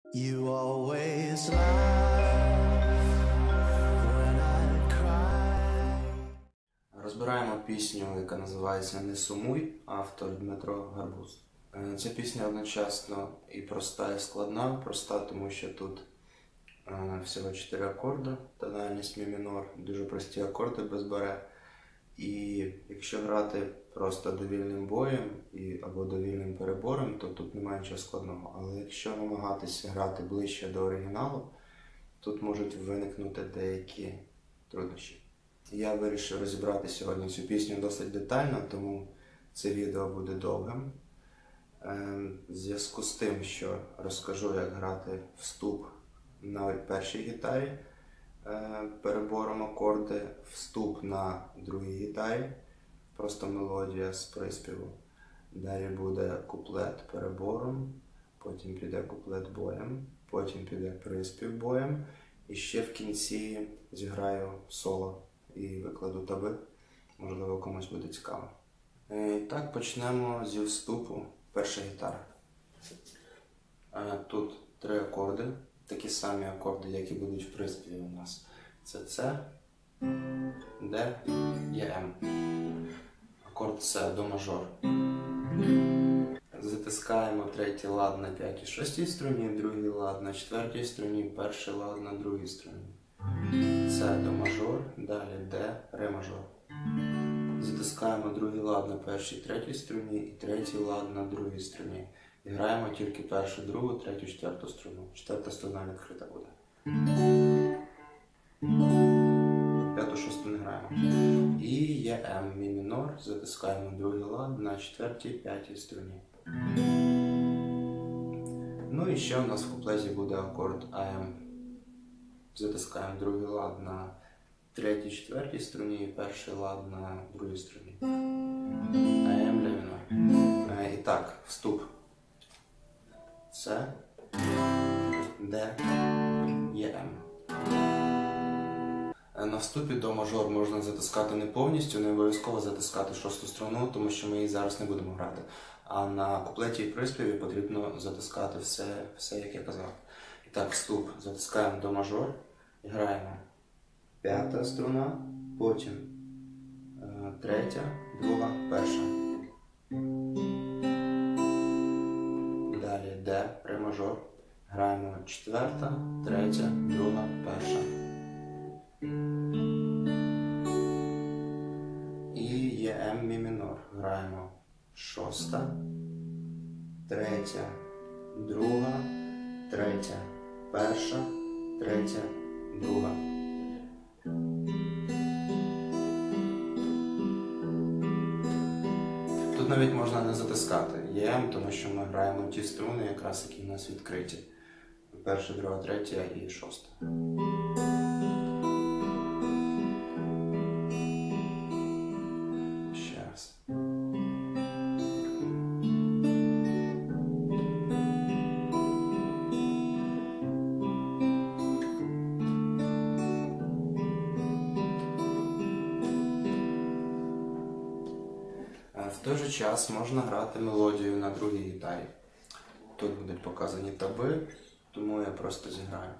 You always laugh when I cry. Розбираємо пісню, яка називається «Не сумуй», автор Дмитро Гарбуз. Ця пісня одночасно і проста, і складна. Проста, тому що тут всього 4 акорди, тональність мі мінор, дуже прості акорди без баре. І якщо грати просто довільним боєм або довільним перебором, то тут немає нічого складного. Але якщо намагатися грати ближче до оригіналу, тут можуть виникнути деякі труднощі. Я вирішив розібрати сьогодні цю пісню досить детально, тому це відео буде довгим. В зв'язку з тим, що розкажу, як грати вступ на першій гітарі, перебором акорди, вступ на другій гітарі, просто мелодія з приспіву. Далі буде куплет перебором, потім піде куплет боєм, потім піде приспів боєм. І ще в кінці зіграю соло і викладу таби, можливо комусь буде цікаво. І так, почнемо зі вступу. Перша гітара. Тут 3 акорди, такі самі акорди, які будуть в приспіві у нас. Це С, Д, Є, М. Акорд С, до мажор. Затискаємо третій лад на 5 і 6 струні, другий лад на 4 струні, перший лад на другій струні. С, до мажор, далі Д, ре мажор. Затискаємо другий лад на першій, третій струні і третій лад на другій струні. І граємо тільки першу, другу, третю, четверту струну. Четверта струна відкрита буде. П'яту, шосту не граємо. І є М, мі мінор. Затискаємо другий лад на четвертій, п'ятій струні. Ну і ще у нас в куплеті буде акорд АМ. Затискаємо другий лад на третій, четвертій струні і перший лад на другій струні. АМ, ля мінор. І так, вступ. С, Д, Є, М. На вступі до мажор можна затискати не повністю, не обов'язково затискати шосту струну, тому що ми її зараз не будемо грати. А на куплеті і приспіві потрібно затискати все, як я казав. І так, вступ. Затискаємо до мажор і граємо. П'ята струна, потім третя, друга, перша. Далі Д, ре мажор. Граємо четверта, третя, друга, перша. І є М, мі мінор. Граємо шоста, третя, друга, третя, перша, третя, друга. Тут навіть можна не затискати Є М, тому що ми граємо ті струни, якраз які у нас відкриті. Перша, друга, третя і шоста. Ще раз. В той же час можна грати мелодію на другій гітарі. Тут будуть показані таби, тому я просто зіграю.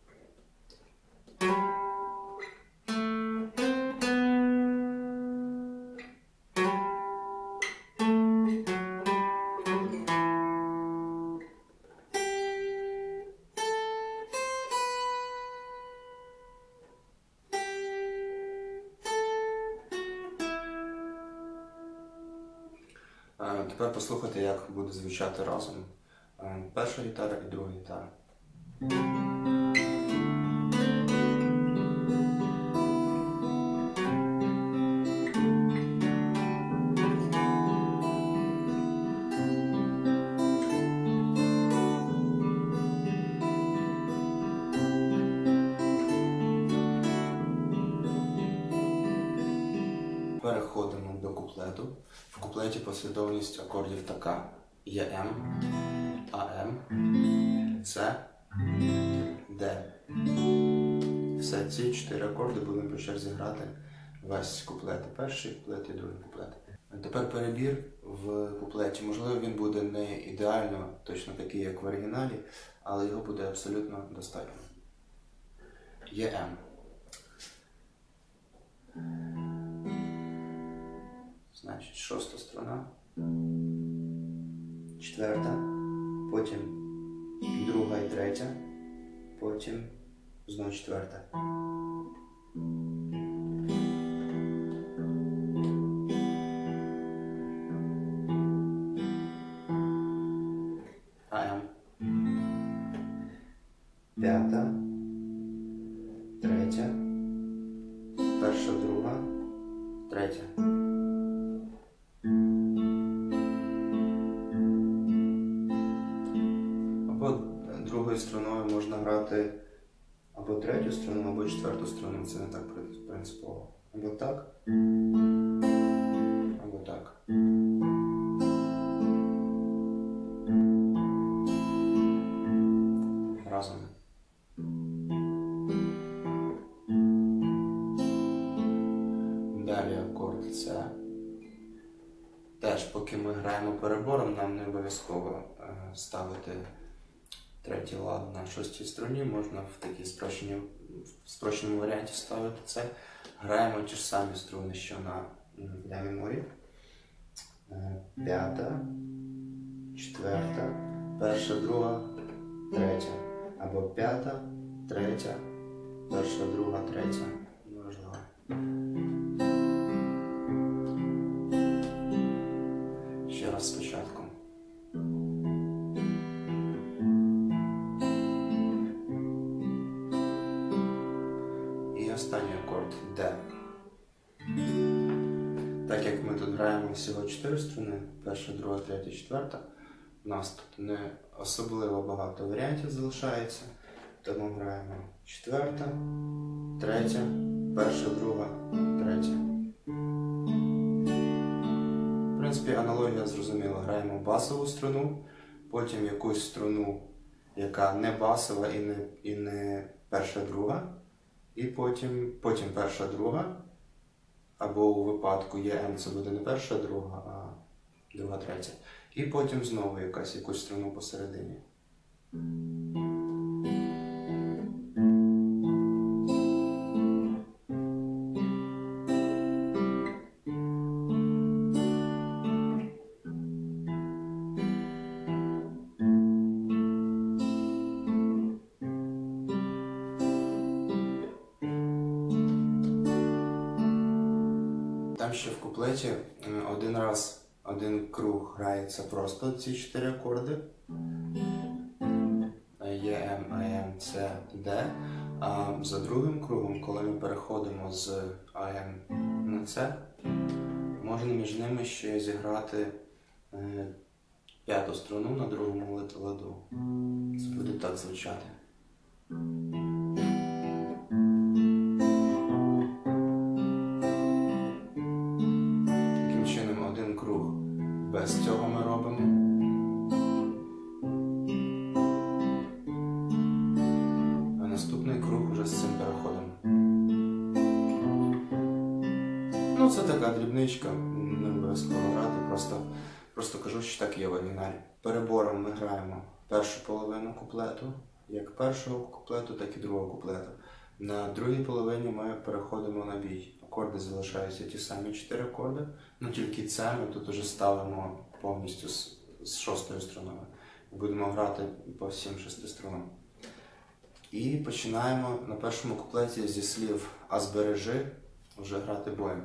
Тепер послухайте, як буде звучати разом перша гітара і друга гітара. Переходимо до куплету. В куплеті послідовність акордів така. Є М, АМ, С, Д. Все, ці 4 акорди будемо по черзі грати весь куплет. Перший куплет і другий куплет. Тепер перебір в куплеті. Можливо, він буде не ідеально точно такий, як в оригіналі, але його буде абсолютно достатньо. ЄМ. Значить, 6-та струна, 4-та, потім 2-га і 3-я, потім знову 4-та. АМ. 5-та, 3-я, 1-ша, 2-га, 3-я. Або другою струною можна грати або 3-ю струну, або 4-ту струну. Це не так принципово. Або так, або так. Разом. Далі акорд С. Теж, поки ми граємо перебором, нам не обов'язково ставити третій лад на 6-й струні. Можна в такій спрощеному варіанті ставити це. Граємо ті ж самі струни, що на ля мінорі. 5-та, 4-та, 1-ша, 2-га, 3-я. Або 5-та, 3-я, 1-ша, 2-га, 3-я. Неважливо. Ще раз спочатку. І останній акорд Д. Так як ми тут граємо всього 4 струни, 1-ша, 2-га, 3-я, 4-та, у нас тут не особливо багато варіантів залишається, тому граємо 4-та, 3-я, 1-ша, 2-га, 3-я. В принципі, аналогія зрозуміла. Граємо басову струну, потім якусь струну, яка не басова і не 1-ша, 2-га, і потім 1-ша, 2-га, або у випадку ЄМ це буде не 1-ша, 2-га, а 2-га, 3-я. І потім знову якусь струну посередині. Там ще в куплеті один круг грається просто ці 4 акорди. ЄМ, АМ, С, Д. А за другим кругом, коли ми переходимо з АМ на С, можна між ними ще зіграти 5-ту струну на другому ладу. Це буде так звучати. Без цього ми робимо. А наступний круг вже з цим переходом. Ну, це така дрібничка, не обов'язково грати, просто кажу, що так є в оригіналі. Перебором ми граємо першу половину куплету, як першого куплету, так і другого куплету. На другій половині ми переходимо на бій. Акорди залишаються ті самі 4 акорди, ну тільки це ми тут уже ставимо повністю з 6-ю струною. Будемо грати по всім 6 струнам. І починаємо на першому куплеті зі слів «А збережи» вже грати боєм.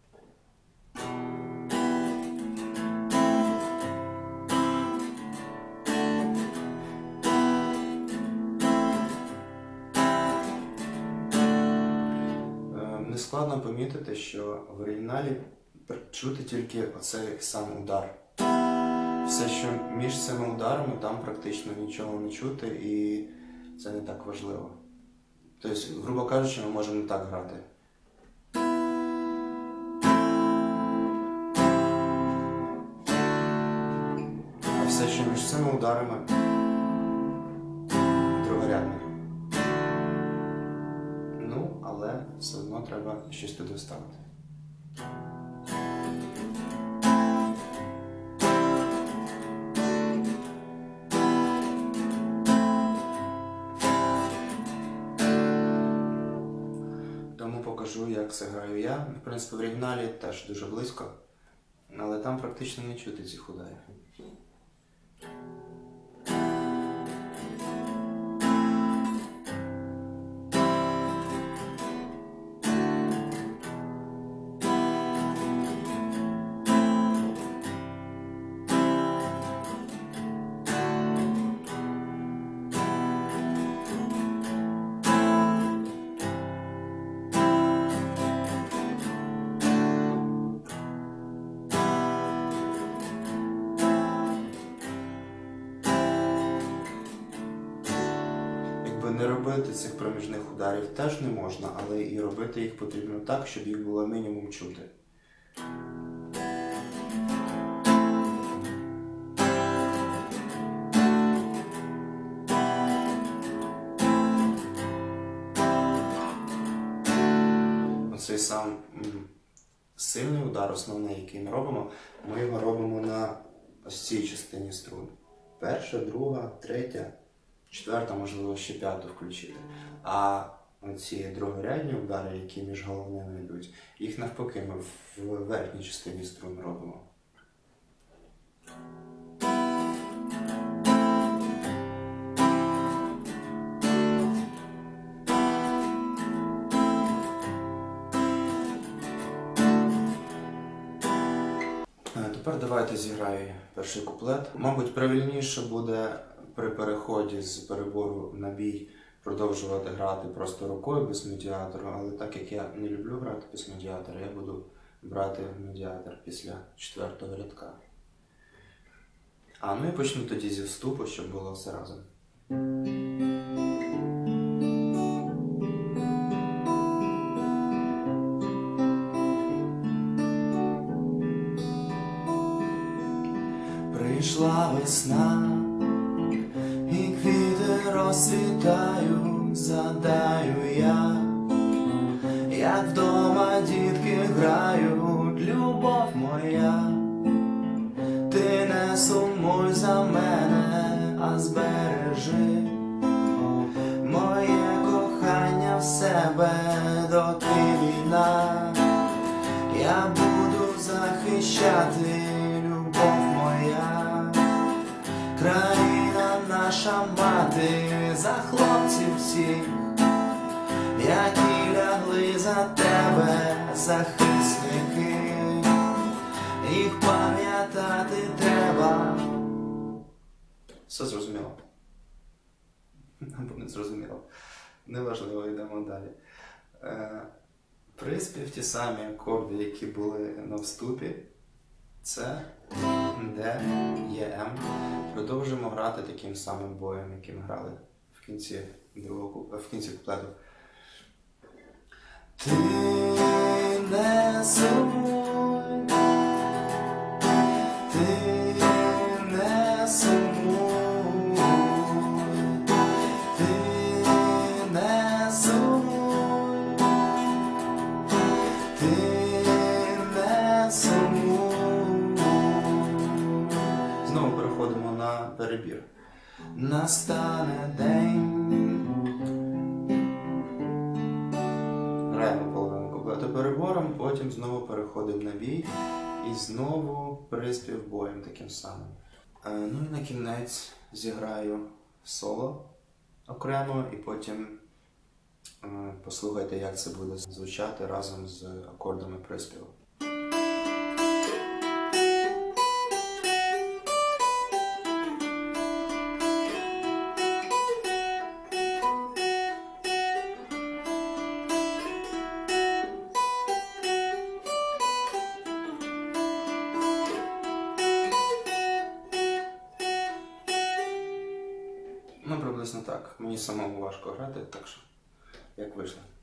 Складно помітити, що в оригіналі чути тільки оцей сам удар. Все, що між цими ударами, там практично нічого не чути, і це не так важливо. Тобто, грубо кажучи, ми можемо так грати. А все, що між цими ударами, другорядне. Але все одно треба щось туди вставити. покажу, як це граю я. В принципі, в оригіналі теж дуже близько, але там практично не чути цих ударів. Не робити цих проміжних ударів теж не можна, але і робити їх потрібно так, щоб їх було мінімум чути. Оцей сам сильний удар, основний, який ми робимо, ми його робимо на ось цій частині струн. Перша, друга, третя. Четверта, можливо, ще п'яту включити. А оці другорядні удари, які між головними йдуть, їх навпаки ми в верхній частині струн робимо. Тепер давайте зіграю перший куплет. Мабуть, правильніше буде при переході з перебору на бій продовжувати грати просто рукою без медіатору, але так як я не люблю грати без медіатора, я буду брати медіатор після 4-го рядка. Ну і почну тоді зі вступу, щоб було все разом. Прийшла весна, і квіти розцвітають, згадаю я, як вдома дітки грають, любов моя. Ти не сумуй за мене, а збережи моє кохання в себе, доки війна. Я буду захищати, любов моя, країна наша мати, за хлопців всіх, які лягли за тебе, захисники, їх пам'ятати треба. Все зрозуміло? Або не зрозуміло. Неважливо, йдемо далі. Приспів ті самі акорди, які були на вступі. Це Д, Є, М. Продовжуємо грати таким самим боєм, яким грали в кінці куплету. Ти не сумуй, ти не сумуй, ти не сумуй, ти не сумуй. Знову переходимо на перебір. Настане день. Граємо половину куплету перебором, потім знову переходимо на бій і знову приспів боєм таким самим. Ну і на кінець зіграю соло окремо і потім послухайте, як це буде звучати разом з акордами приспіву. Ну, приблизно так. Мені самому важко грати, так що, як вийшло.